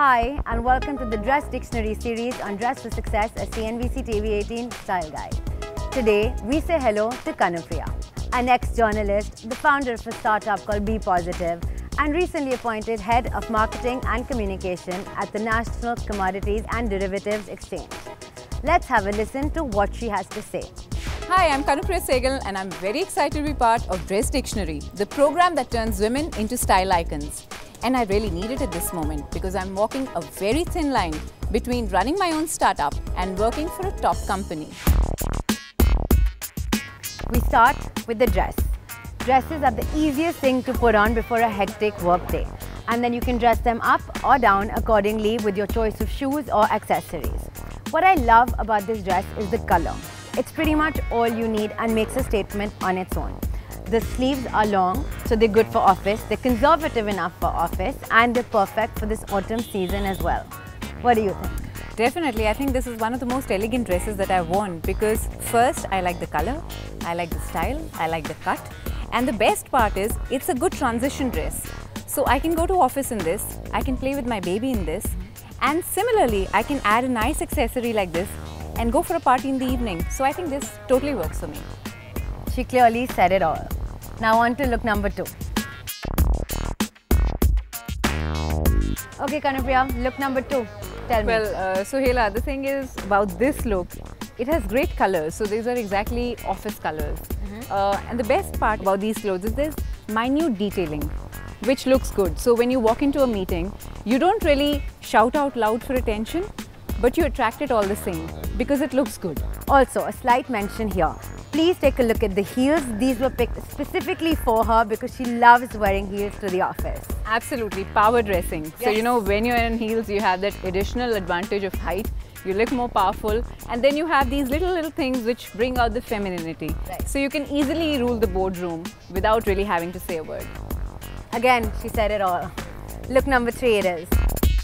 Hi and welcome to the Dress Dictionary series on Dress for Success, a CNBC TV 18 style guide. Today, we say hello to Kanupriya, an ex-journalist, the founder of a startup called Be Positive, and recently appointed Head of Marketing and Communication at the National Commodities and Derivatives Exchange. Let's have a listen to what she has to say. Hi, I'm Kanupriya Saigal and I'm very excited to be part of Dress Dictionary, the program that turns women into style icons. And I really need it at this moment because I'm walking a very thin line between running my own startup and working for a top company. We start with the dress. Dresses are the easiest thing to put on before a hectic work day. And then you can dress them up or down accordingly with your choice of shoes or accessories. What I love about this dress is the color. It's pretty much all you need and makes a statement on its own. The sleeves are long, so they're good for office, they're conservative enough for office, and they're perfect for this autumn season as well. What do you think? Definitely, I think this is one of the most elegant dresses that I've worn because first, I like the color, I like the style, I like the cut, and the best part is it's a good transition dress. So I can go to office in this, I can play with my baby in this, and similarly, I can add a nice accessory like this and go for a party in the evening. So I think this totally works for me. She clearly said it all. Now on to look number 2. Okay, Kanupriya, look number 2. Tell me. Well, Suhaila, the thing is about this look, it has great colors. So these are exactly office colors. And the best part about these clothes is there's minute detailing, which looks good. So when you walk into a meeting, you don't really shout out loud for attention, but you attract it all the same because it looks good. Also, a slight mention here. Please take a look at the heels. These were picked specifically for her because she loves wearing heels to the office. Absolutely, power dressing. Yes. So, you know, when you're in heels, you have that additional advantage of height. You look more powerful, and then you have these little things which bring out the femininity. Right. So you can easily rule the boardroom without really having to say a word. Again, she said it all. Look number 3 it is.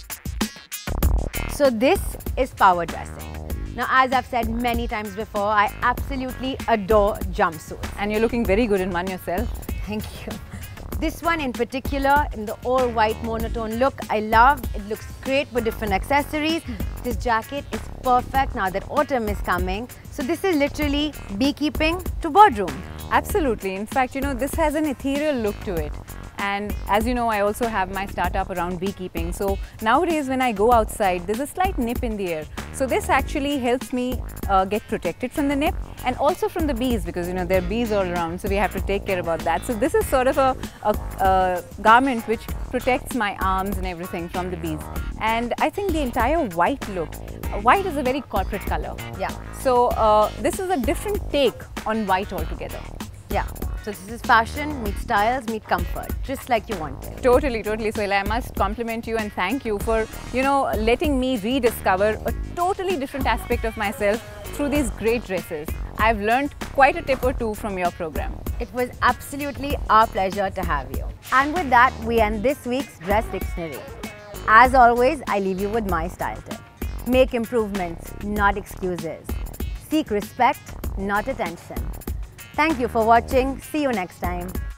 So this is power dressing. Now, as I've said many times before, I absolutely adore jumpsuits. And you're looking very good in one yourself. Thank you. This one in particular, in the all-white monotone look, I love. It looks great with different accessories. This jacket is perfect now that autumn is coming. So this is literally beekeeping to boardroom. Absolutely. In fact, you know, this has an ethereal look to it. And as you know, I also have my startup around beekeeping. So nowadays when I go outside, there's a slight nip in the air. So this actually helps me get protected from the nip and also from the bees because, you know, there are bees all around. So we have to take care about that. So this is sort of a garment which protects my arms and everything from the bees. And I think the entire white look, white is a very corporate color. Yeah. So this is a different take on white altogether. Yeah. So this is fashion, meet styles, meet comfort, just like you want it. Totally, totally. So I must compliment you and thank you for, you know, letting me rediscover a totally different aspect of myself through these great dresses. I've learned quite a tip or two from your program. It was absolutely our pleasure to have you. And with that, we end this week's Dress Dictionary. As always, I leave you with my style tip. Make improvements, not excuses. Seek respect, not attention. Thank you for watching. See you next time.